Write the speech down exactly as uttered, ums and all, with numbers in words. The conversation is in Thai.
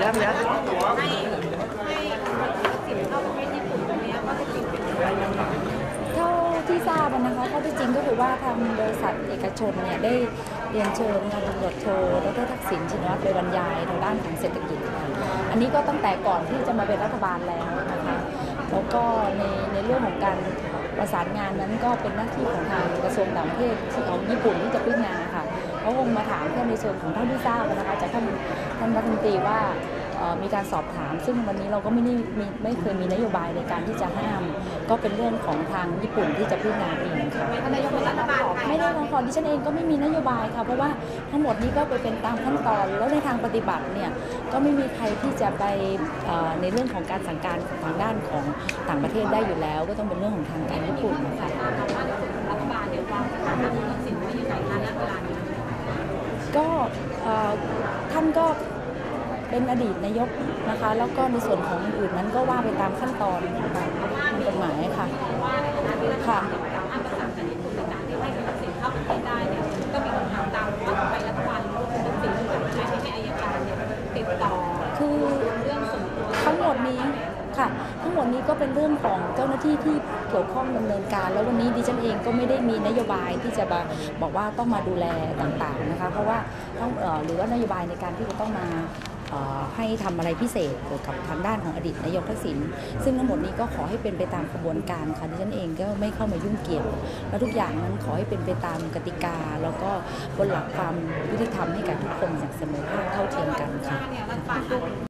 นะพี่นะให้ให้สินเข้าประเทศญี่ปุ่นตรงนี้ก็จะจริงเป็นอะไรยังไงเท่าที่ทราบนะคะข้อที่จริงก็คือว่าทางบริษัทเอกชนเนี่ยได้เรียนเชิญทางตำรวจโทดร.ทักษิณชินวัตรไปบรรยายทางด้านของเศรษฐกิจอันนี้ก็ตั้งแต่ก่อนที่จะมาเป็นรัฐบาลแล้วนะคะแล้วก็ในในเรื่องของการประสานงานนั้นก็เป็นหน้าที่ของทางกระทรวงต่างประเทศของญี่ปุ่นที่จะพิจารณาค่ะเขาคงมาถามแค่ในส่วนของเท่าที่ทราบนะคะจากท่านท่านรัฐมนตรีว่ามีการสอบถามซึ่งวันนี้เราก็ไม่ได้มีไม่เคยมีนโยบายในการที่จะห้ามก็เป็นเรื่องของทางญี่ปุ่นที่จะพิจารณาเองค่ะนายกรัฐบาลไม่ได้ลงขอดิฉันเองก็ไม่มีนโยบายค่ะเพราะว่าทั้งหมดนี้ก็ไปเป็นตามขั้นตอนแล้วในทางปฏิบัติเนี่ยก็ไม่มีใครที่จะไปในเรื่องของการสั่งการทางด้านของต่างประเทศได้อยู่แล้วก็ต้องเป็นเรื่องของทางการญี่ปุ่นค่ะรัฐบาลเนี่ยวางสถานะคุณทักษิณไว้ยังไงคะณเวลานี้ก็ท่านก็เป็นอดีตนายกนะคะแล้วก็ในส่วนของอื่นนั้นก็ว่าไปตามขั้นตอนของกฎหมายค่ะค่ะอ้างภาษาจากญี่ปุ่นในการที่ให้คุณทักษิณเข้าประเทศได้เนี่ยก็มีคำถามตามว่าทำไมรัฐบาลรู้คุณทักษิณแบบใช้ให้อัยการเนี่ยติดต่อคือเรื่องส่วนตัวทั้งหมดนี้ค่ะทั้งหมดนี้ก็เป็นเรื่องของเจ้าหน้าที่ที่เกี่ยวข้องดำเนินการแล้ววันนี้ดิฉันเองก็ไม่ได้มีนโยบายที่จะบอกว่าต้องมาดูแลต่างๆนะคะเพราะว่าต้องหรือว่านโยบายในการที่จะต้องมาให้ทำอะไรพิเศษเกี่ยวกับทางด้านของอดีตนายกทักษิณซึ่งทั้งหมดนี้ก็ขอให้เป็นไปตามกระบวนการค่ะดิฉันเองก็ไม่เข้ามายุ่งเกี่ยวและทุกอย่างนั้นขอให้เป็นไปตามกติกาแล้วก็บนหลักความยุติธรรมให้กับทุกคนอย่างเสมอภาคเท่าเทียมกันค่ะ